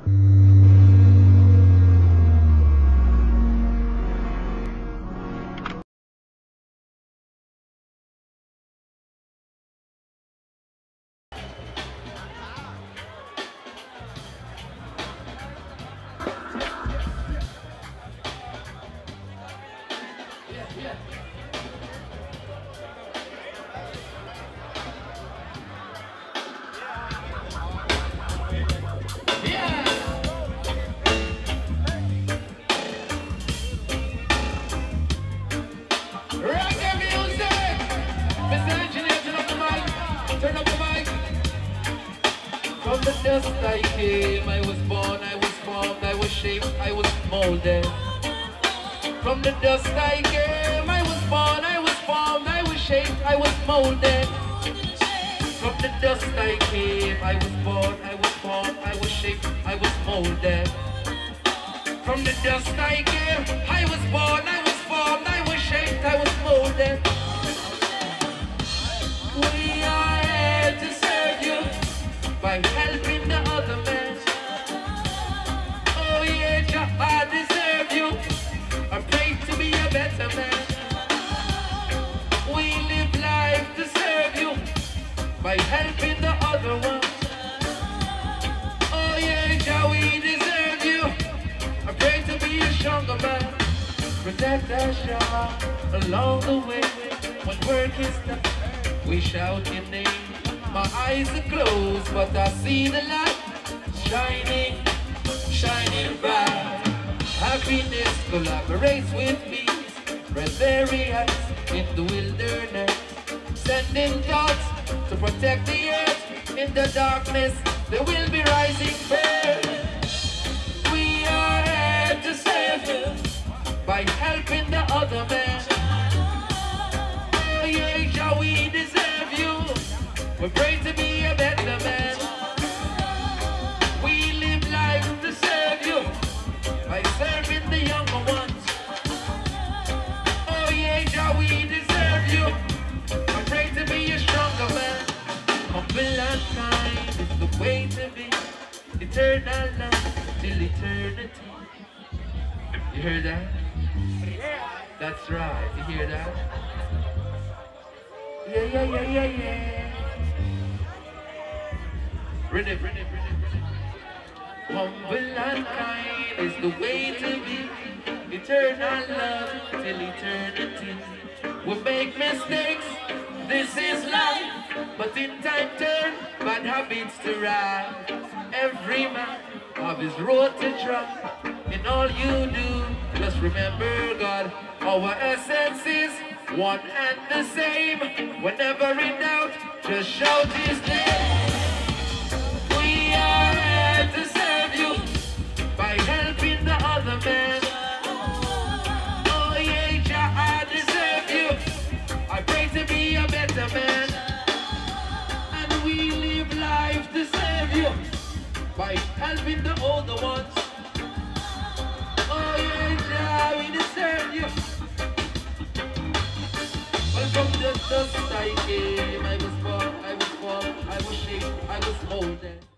From the dust I came, I was born, I was formed, I was shaped, I was molded. From the dust I came, I was born, I was formed, I was shaped, I was molded. From the dust I came, I was born, I was formed, I was shaped, I was molded. From the dust I came, I was born, I was formed, I was shaped, I was molded. We are here to serve you by helping the other man. Oh yeah, Jah, I deserve you. I pray to be a better man. We live life to serve you by helping the other one. Oh yeah, Jah, we deserve you. I pray to be a stronger man. Protect us, Jah, along the way. When work is done, we shout your name. My eyes are closed, but I see the light shining, shining bright. Happiness collaborates with peace, rebellions in the wilderness, sending thoughts to protect the earth. In the darkness, they will be rising first. We are here to serve you by helping the other man. Oh yeah, shall we deserve you? We pray to be a better man. We live life to serve you by serving the younger ones. Oh yeah, Jah, we deserve you. We pray to be a stronger man. Humble and kind is the way to be. Eternal love till eternity. You heard that? That's right. You hear that? Yeah, yeah, yeah, yeah, yeah. Rhythm, rhythm, rhythm, rhythm. Humble and kind is the way to be. Eternal love till eternity. We make mistakes, this is life. But in time turn bad habits to right. Every man of his road to trust. In all you do, just remember God. Our essence is one and the same. Whenever in doubt, just shout his name. We are here to serve you by helping the other man. Oh yeah, Jah, I deserve you. I pray to be a better man. And we live life to serve you by helping the older ones. Oh yeah, Jah, we deserve you. Well, from the dust I came, I was born, I was formed, I was shaped, I was molded.